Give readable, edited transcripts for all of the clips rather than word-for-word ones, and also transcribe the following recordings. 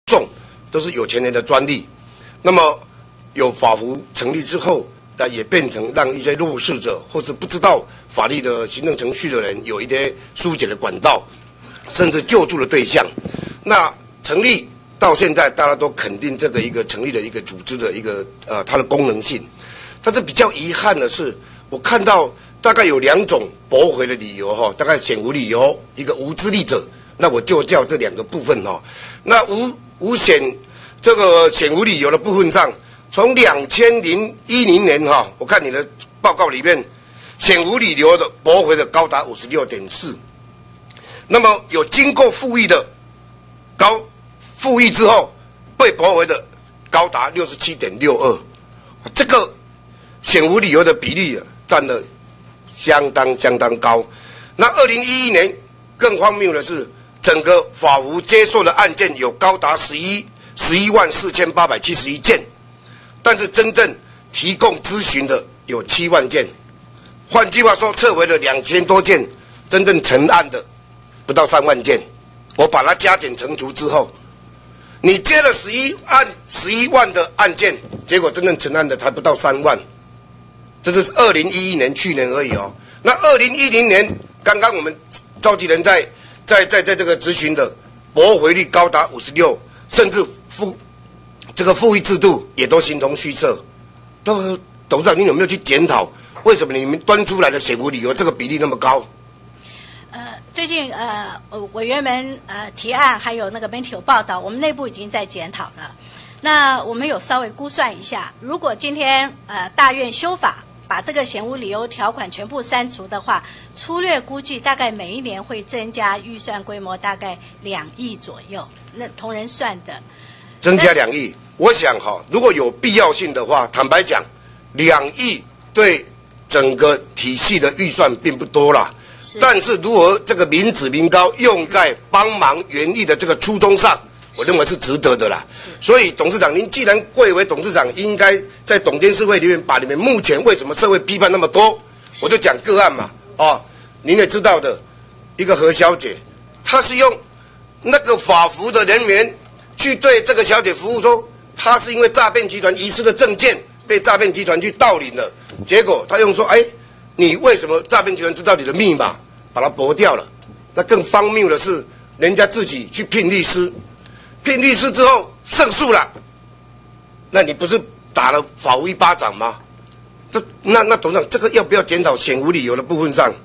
重，都是有钱人的专利。那么有法服成立之后，那也变成让一些弱势者或是不知道法律的行政程序的人有一些疏解的管道，甚至救助的对象。那成立到现在，大家都肯定这个一个成立的一个组织的一个它的功能性。但是比较遗憾的是，我看到大概有2种驳回的理由哈，大概显无理由，一个无资历者。那我就叫这2个部分哈。那这个显无理由的部分上，从2010年哈，我看你的报告里面，显无理由的驳回的高达 56.4%， 那么有经过复议的复议之后被驳回的高达 67.62%， 这个显无理由的比例占了相当高。那2011年更荒谬的是，整个法服接受的案件有高达114871件，但是真正提供咨询的有7万件，换句话说，撤回了2000多件，真正成案的不到3万件。我把它加减乘除之后，你接了11万的案件，结果真正成案的才不到3万，这是2011年去年而已哦。那2010年，刚刚我们召集人在这个咨询的驳回率高达56%，甚至这个复议制度也都形同虚设。董事长，你有没有去检讨，为什么你们端出来的显无理由这个比例那么高？ 最近委员们提案，还有那个媒体有报道，我们内部已经在检讨了。那我们有稍微估算一下，如果今天大院修法，把这个显无理由条款全部删除的话，粗略估计大概每一年会增加预算规模大概2亿左右。那同仁算的， 增加2亿，我想如果有必要性的话，坦白讲，2亿对整个体系的预算并不多啦。但是如何这个民脂民膏用在帮忙园艺的这个初衷上，我认为是值得的啦。所以董事长，您既然贵为董事长，应该在董监事会里面把你们目前为什么社会批判那么多，我就讲个案嘛。您也知道的，一个何小姐，她是用那个法服的人员去对这个小姐服务，说她是因为诈骗集团遗失的证件被诈骗集团去盗领了，结果她用说，你为什么诈骗集团知道你的密码，把它驳掉了。那更荒谬的是，人家自己去聘律师之后胜诉了，那你不是打了法务1巴掌吗？那董事长，这个要不要检讨显无理由的部分上？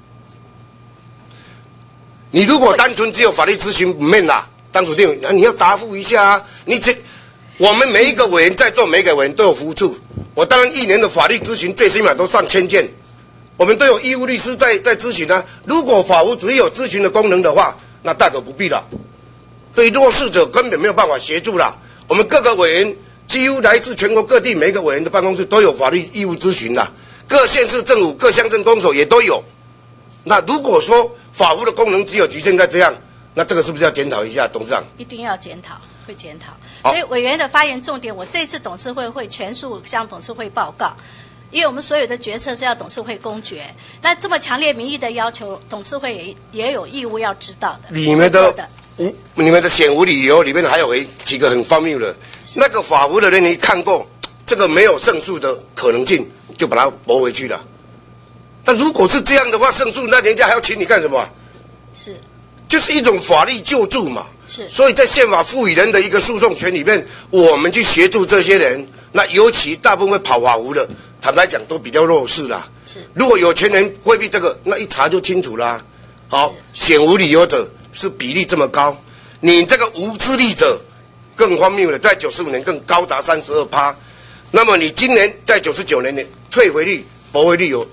你如果单纯只有法律咨询不面啦，当主任，你要答复一下啊。我们每一个委员在座，每一个委员都有服务处，我当然1年的法律咨询最起码都上1000件。我们都有义务律师在咨询啊。如果法务只有咨询的功能的话，那大可不必了。对弱势者根本没有办法协助了。我们各个委员几乎来自全国各地，每一个委员的办公室都有法律义务咨询的，各县市政府、各乡镇公所也都有。那如果说法务的功能只有局限在这样，那这个是不是要检讨一下，董事长？ 一定要检讨，会检讨。所以委员的发言重点，我这次董事会会全数向董事会报告。因为我们所有的决策是要董事会公决，那这么强烈民意的要求，董事会也有义务要知道的。你们的显无理由里面还有几个很荒谬的，那个法服的人你看过，这个没有胜诉的可能性，就把它驳回去了。那如果是这样的话，胜诉，那人家还要请你干什么？ 是， 就是一种法律救助嘛。 是， 所以在宪法赋予人的一个诉讼权里面，我们去协助这些人，那尤其大部分会跑法服的。坦白讲，都比较弱势啦。 是， 如果有钱人规避这个，那一查就清楚啦。好，显无理由者是比例这么高，你这个无资历者更荒谬了，在95年更高达32%。那么你今年在99年的退回率、驳回率有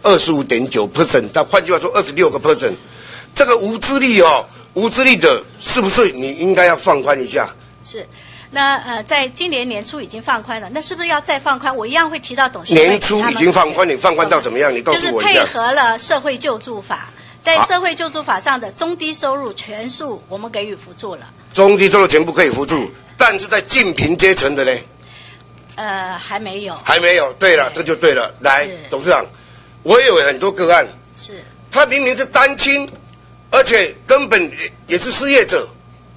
25.9%， 但换句话说26%。这个无资历者是不是你应该要放宽一下？ 是。那在今年年初已经放宽了，那是不是要再放宽？我一样会提到董事会。 年初已经放宽，你放宽到怎么样？你告诉我一下。 就是配合了社会救助法，在社会救助法上的中低收入全数我们给予扶助了。 中低收入全部可以扶助，但是在近贫阶层的呢？ 还没有。 还没有，对了，这就对了。来，董事长，我也有很多个案， 是他明明是单亲，而且根本也是失业者。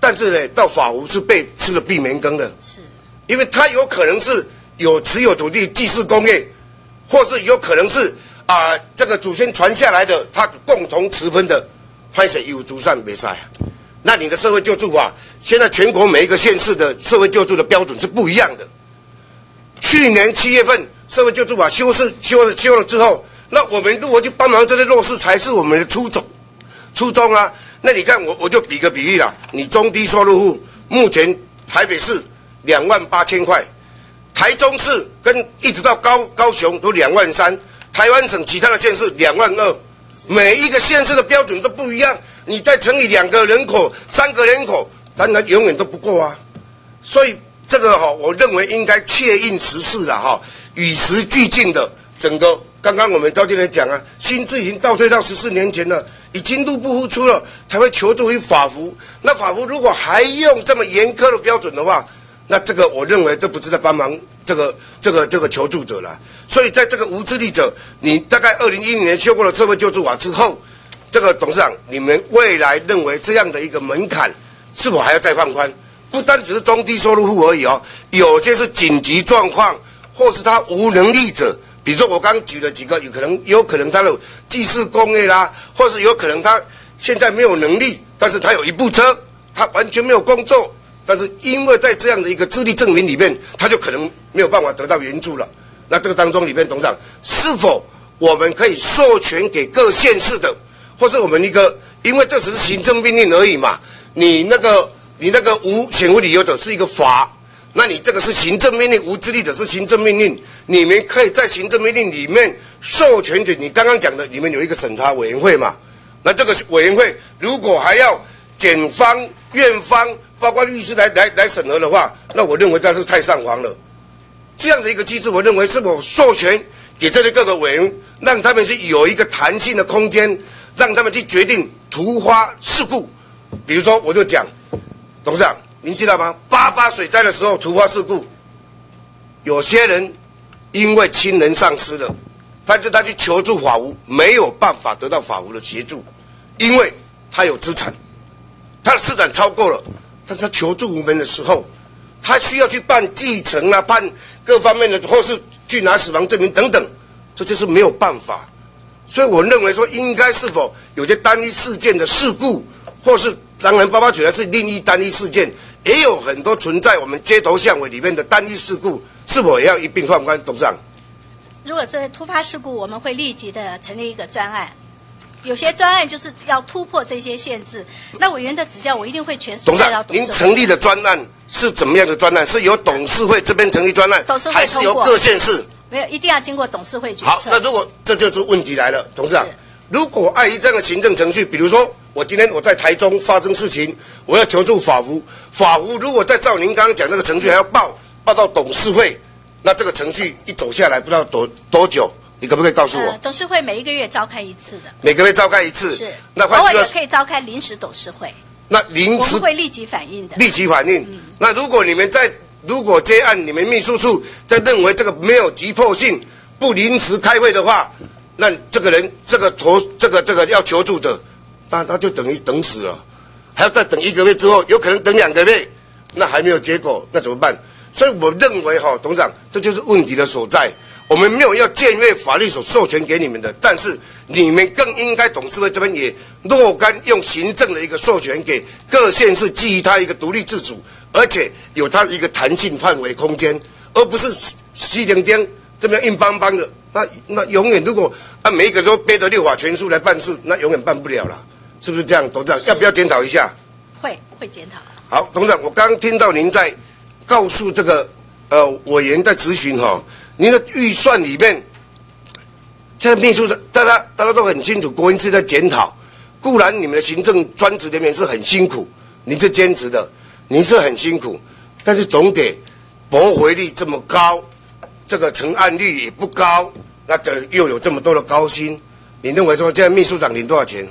但是呢，到法务是被吃了闭门羹的， 是，因为他有可能是有持有土地祭祀工业，或是有可能是这个祖先传下来的，他共同持分的，拍谁有祖上没赛。那你的社会救助法，现在全国每一个县市的社会救助的标准是不一样的。去年7月份社会救助法修了之后，那我们如果去帮忙这些弱势才是我们的初衷啊。那你看我就比个比喻啦，你中低收入户目前台北市28000块，台中市跟一直到高雄都23000，台湾省其他的县市22000，每一个县市的标准都不一样。你再乘以2个人口、3个人口，当然永远都不够啊。所以这个我认为应该切应时事了与时俱进的整个。刚刚我们赵经理讲啊，心智已经倒退到14年前了，已经入不敷出了，才会求助于法服。那法服如果还用这么严苛的标准的话，那这个我认为这不是在帮忙这个求助者了。所以在这个无资力者，你大概2010年修过了社会救助法之后。这个董事长，你们未来认为这样的一个门槛是否还要再放宽？不单只是中低收入户而已有些是紧急状况，或是他无能力者，比如说我刚举了几个，有可能他的祭祀工业啦，或是有可能他现在没有能力，但是他有一部车，他完全没有工作，但是因为在这样的一个资历证明里面，他就可能没有办法得到援助了。那这个当中里面，董事长是否我们可以授权给各县市的？或是我们因为这只是行政命令而已嘛，你那个无显无理由者是一个法，那你这个是行政命令，无资力者是行政命令，你们可以在行政命令里面授权给你刚刚讲的，你们有一个审查委员会嘛，那这个委员会如果还要检方、院方，包括律师来审核的话，那我认为这是太上皇了。这样的一个机制，我认为是否授权给这些各个委员，让他们是有一个弹性的空间。让他们去决定突发事故，比如说我就讲，董事长，您知道吗？88水灾的时候突发事故，有些人因为亲人丧失了，但是他去求助法务，没有办法得到法务的协助，因为他有资产，他的资产超过了，但是他求助无门的时候，他需要去办继承啊，办各方面的，或是去拿死亡证明等等，这就是没有办法。所以我认为说，应该是否有些单一事件的事故，或是当然88水灾是另一单一事件，也有很多存在我们街头巷尾里面的单一事故，是否也要一并放宽？董事长， 如果这突发事故，我们会立即的成立一个专案。有些专案就是要突破这些限制，那委员的指教我一定会全数带到董事会。 您成立的专案是怎么样的专案？是由董事会这边成立专案，还是由各县市？ 没有，一定要经过董事会决策。 好，那如果这就是问题来了，董事长，如果碍于这样的行政程序，比如说我今天我在台中发生事情，我要求助法服，法服如果再照您刚刚讲那个程序还要报到董事会，那这个程序一走下来不知道多久，你可不可以告诉我？ 董事会每一个月召开一次的。 每个月召开一次。 是。 那偶尔也可以召开临时董事会。 那临时我们会立即反应的。 立即反应。那如果接案你们秘书处在认为这个没有急迫性，不临时开会的话，那这个人这个要求助者，那他就等于等死了，还要再等1个月之后，有可能等2个月，那还没有结果，那怎么办？所以我认为董事长，这就是问题的所在。我们没有要僭越法律所授权给你们的，但是你们更应该董事会这边也若干用行政的一个授权给各县市，基于它一个独立自主，而且有它一个弹性范围空间，而不是稀丁丁这么硬邦邦的。那永远如果每一个都背着6法全书来办事，那永远办不了了，是不是这样？董事长要不要检讨一下？ 会检讨。好， 董事长，我刚刚听到您在告诉这个委员在质询您的预算里面，现在秘书长大家都很清楚，国营是在检讨。固然你们的行政专职人员是很辛苦，您是兼职的，您是很辛苦，但是总得驳回率这么高，这个成案率也不高，那又有这么多的高薪，你认为说现在秘书长领多少钱？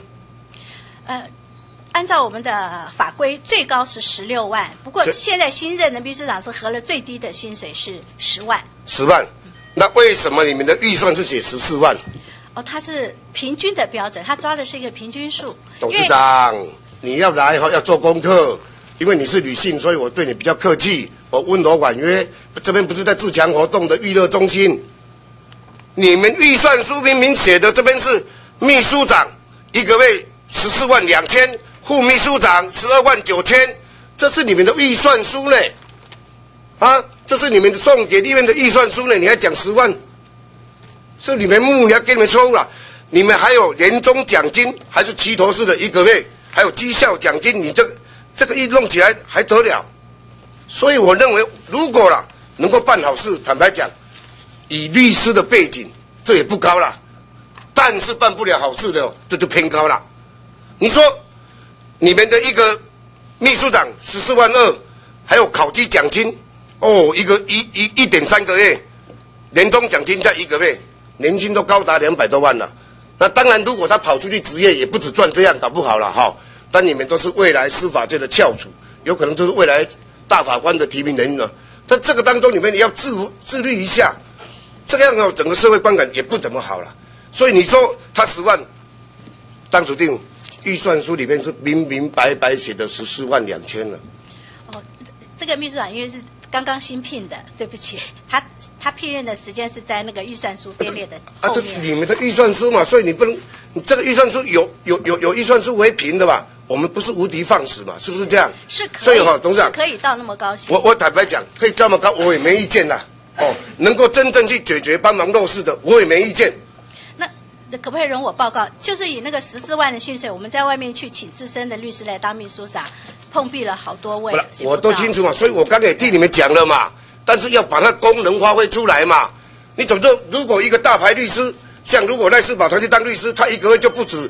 按照我们的法规，最高是16万。不过现在新任的秘书长是核了最低的薪水是10万。 10万，那为什么你们的预算是写14万？ 它是平均的标准，它抓的是一个平均数。 董事长，你要来要做功课， 因为你是女性，所以我对你比较客气，我温柔婉约。这边不是在自强活动的娱乐中心，你们预算书明明写的这边是秘书长1个月14万2千，副秘书长12万9千，这是你们的预算书呢，啊，这是你们送给立院的预算书呢，你还讲10万，是你们幕僚给你们错误了。你们还有年终奖金，还是齐头式的1个月，还有绩效奖金，你这个一弄起来还得了？所以我认为，如果啦能够办好事，坦白讲，以律师的背景，这也不高啦。但是办不了好事的，这就偏高了。你说你们的一个秘书长14万2，还有考绩奖金，哦，1.3个月，年终奖金在1个月，年薪都高达200多万了。那当然，如果他跑出去职业，也不止赚这样，搞不好了哈。但你们都是未来司法界的翘楚，有可能就是未来大法官的提名人呢。在这个当中，你们也要自律一下，这个样子整个社会观感也不怎么好了。所以你说他10万，当初定预算书里面是明明白白写的14万2千了。 哦，这个秘书长因为是刚刚新聘的，对不起，他聘任的时间是在那个预算书编列的后面。 这是你们的预算书嘛，所以你不能，你这个预算书有预算书为凭的吧？我们不是无的放矢嘛，是不是这样？ 是可以， 所以董事长可以到那么高薪。 我坦白讲，可以这么高，我也没意见啦。哦，能够真正去解决帮忙弱势的，我也没意见。 那可不可以容我报告？就是以那个14万的薪水，我们在外面去请资深的律师来当秘书长，碰壁了好多位。 我都清楚嘛，所以我刚才也替你们讲了嘛。但是要把它功能发挥出来嘛。你总之，如果一个大牌律师，像如果赖世宝他去当律师，他1个月就不止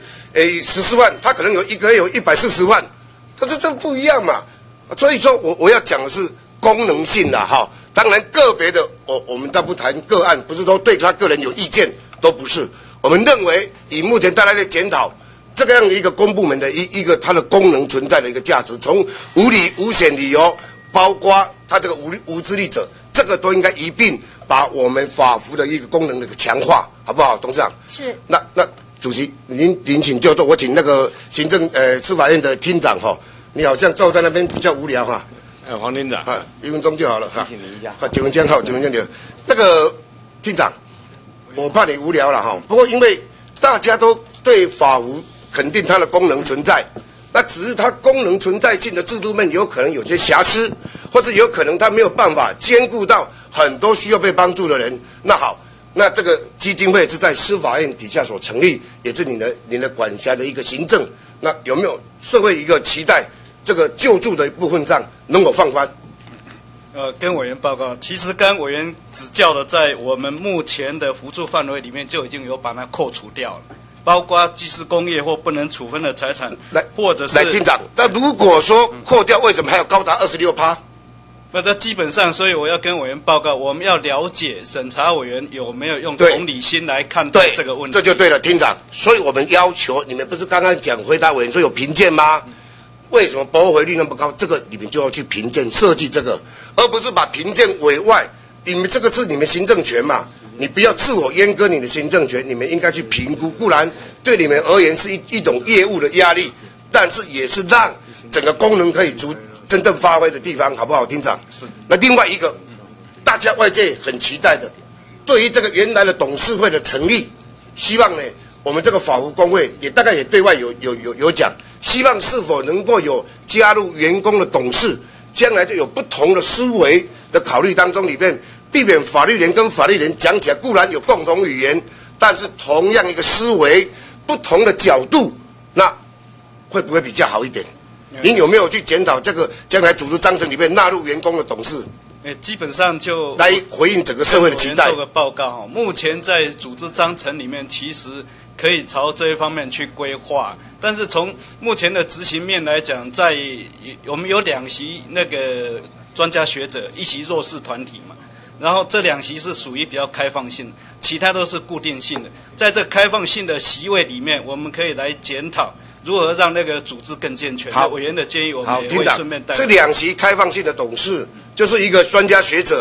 14万，他可能有1个月有140万，这不一样嘛。所以说我要讲的是功能性的哈。当然个别的我们倒不谈个案，不是说对他个人有意见，都不是。我们认为以目前大家的检讨，这个样的一个公部门的一个它的功能存在的一个价值，从无理无险理由，包括他这个无资历者，这个都应该一并把我们法服的一个功能的一个强化，好不好，董事长？是。那主席您请就坐，我请那个行政司法院的厅长哈，你好像坐在那边比较无聊哈。 黄厅长 ，1分钟就好了哈。 请您一下。 9分钟好，9分钟留。那个厅长，我怕你无聊了哈。不过因为大家都对法服肯定它的功能存在，那只是它功能存在性的制度面有可能有些瑕疵，或者有可能它没有办法兼顾到很多需要被帮助的人。那好，那这个基金会是在司法院底下所成立，也是你的管辖的一个行政。那有没有社会一个期待？这个救助的部分上能够放宽？ 跟委员报告，其实刚委员指教的，在我们目前的扶助范围里面就已经有把它扣除掉了，包括技师工业或不能处分的财产，或者是来厅长，那如果说扣掉，为什么还要高达26%？ 那这基本上，所以我要跟委员报告，我们要了解审查委员有没有用同理心来看待这个问题。 这就对了，厅长。所以我们要求你们不是刚刚讲回答委员说有评鉴吗？为什么驳回率那么高？这个你们就要去评鉴设计这个，而不是把评鉴委外。你们这个是你们行政权嘛，你不要自我阉割你的行政权，你们应该去评估。固然对你们而言是一种业务的压力，但是也是让整个功能可以真正发挥的地方，好不好，厅长？是。那另外一个，大家外界很期待的，对于这个原来的董事会的成立，希望呢，我们这个法服工会也大概也对外有讲。希望是否能够有加入员工的董事，将来就有不同的思维的考虑当中里面，避免法律人跟法律人讲起来固然有共同语言，但是同样一个思维不同的角度，那会不会比较好一点？您有没有去检讨这个将来组织章程里面纳入员工的董事？ 基本上就来回应整个社会的期待。 做个报告，目前在组织章程里面，其实可以朝这一方面去规划。但是从目前的执行面来讲，我们有2席那个专家学者，1席弱势团体嘛，然后这2席是属于比较开放性的，其他都是固定性的。在这开放性的席位里面，我们可以来检讨如何让那个组织更健全。 好， 委员的建议我们也会顺便带。 这2席开放性的董事就是一个专家学者，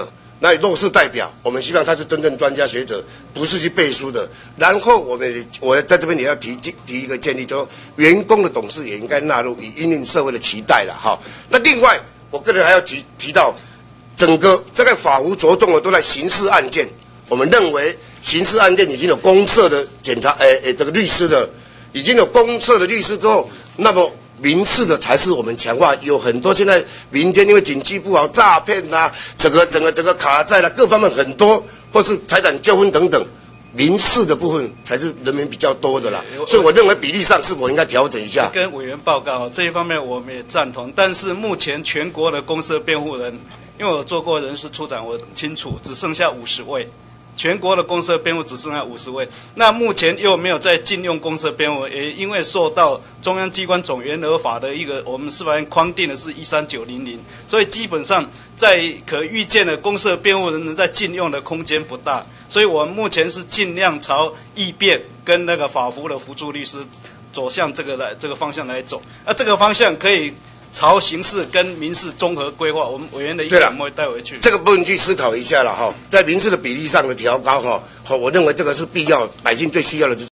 那弱势代表，我们希望他是真正专家学者，不是去背书的。然后我在这边也要提一个建议，就是员工的董事也应该纳入，以因应社会的期待了哈。那另外，我个人还要提到，整个这个法务着重的都在刑事案件，我们认为刑事案件已经有公设的这个律师的，已经有公设的律师之后，那么民事的才是我们强化。有很多现在民间因为经济不好，诈骗啊，整个卡债啦，各方面很多，或是财产纠纷等等，民事的部分才是人民比较多的啦。所以我认为比例上是否应该调整一下。 跟委员报告这一方面我们也赞同，但是目前全国的公社辩护人，因为我做过人事处长，我清楚只剩下50位。全国的公社辩护只剩下50位，那目前又没有在禁用公社辩护，也因为受到中央机关总员额法的一个我们司法院框定的是13900，所以基本上在可预见的公社辩护人能在禁用的空间不大，所以我们目前是尽量朝议辩跟那个法服的辅助律师走向这个方向来走，那这个方向可以朝刑事跟民事综合规划，我们委员的意见我们会带回去。 这个部分去思考一下了哈，在民事的比例上的调高哈，我认为这个是必要，百姓最需要的。